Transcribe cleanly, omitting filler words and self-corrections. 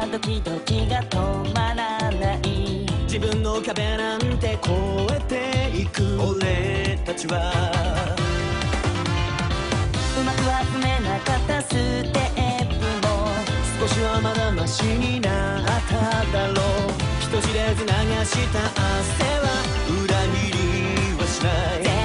ドキドキが止まらない。 自分の壁なんて越えていく俺たちはうまく集めなかったステップも少しはまだマシになっただろう。人知れず流した汗は裏切りはしない。